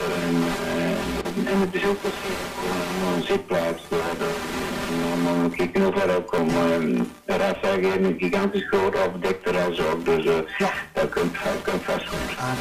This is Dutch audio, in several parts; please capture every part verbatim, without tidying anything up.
en, uh, en de bezoekers uh, een zitplaats worden. En dan kijken of er ook om uh, de Raadzaak heeft een gigantisch groot overdekt terras ook, dus uh, ja. dat kunt, kunt vast goed. Ah,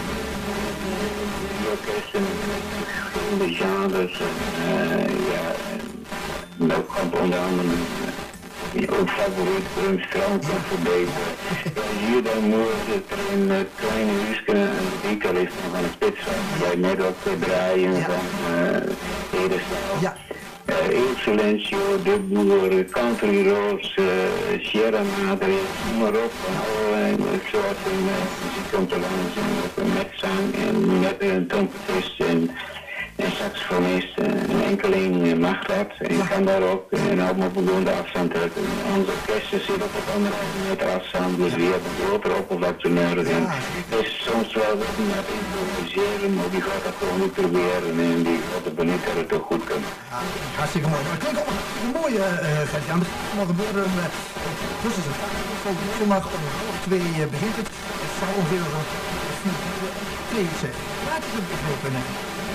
de orkesten, verschillende genres, uh, ja, en ook komt onder andere ook favoriet voor een strand kan verbeteren. Hier dan moet het in uh, kleine huisken en de winkelist van een spits bij net op het draaien ja. van uh, Edestaal. Ja. Uh, Il Silencio, De Boer, Country Roads, uh, Sierra Madre, noem maar op. Van allerlei soorten uh, muziek komt er langs en ook een metzang en net een trompetist en een saxofonist, een enkeling mag dat en kan daar ook en ook op voldoende afstand hebben. Onze orkesten zitten op het anderhalve meter afstand, dus we hebben een grotere oppervlakte nodig. En het is soms wel wat met improviseren, maar die gaat dat gewoon niet proberen en die gaat het benieuwd dat het toch goed kan. Ja, hartstikke mooi. Maar het klinkt ook een mooie uh, Gert-Jan. Het zal gebeuren uh, tussen de zondag om half twee uh, begint het. Het zal ongeveer rond twee zijn. Laat het een begrepen hebben.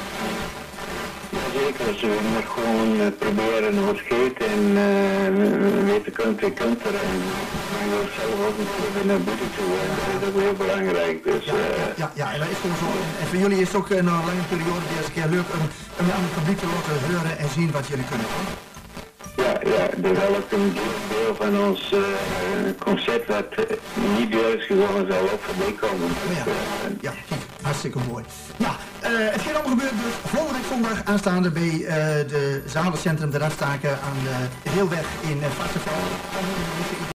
Zeker, ze willen het gewoon uh, proberen hoe het gaat en uh, weten kunt, je kunt er en je wil zelf ook natuurlijk naar buiten toe en dat is ook heel belangrijk. Dus, uh, ja, ja, ja, en dat is gewoon zo. En voor jullie is het ook uh, na een lange periode de eerste keer leuk om, om aan het publiek te laten horen en zien wat jullie kunnen doen. Ja, ja, dat is wel ook een deel van ons uh, concept wat uh, niet deel is geworden, zal ook voorbij komen. Dus, ja, uh, ja, hartstikke mooi. Ja, uh, het gaat allemaal gebeuren dus volgende week zondag aanstaande bij uh, de Zalencentrum de Radstaken aan de Heelweg in uh, Varsenveld.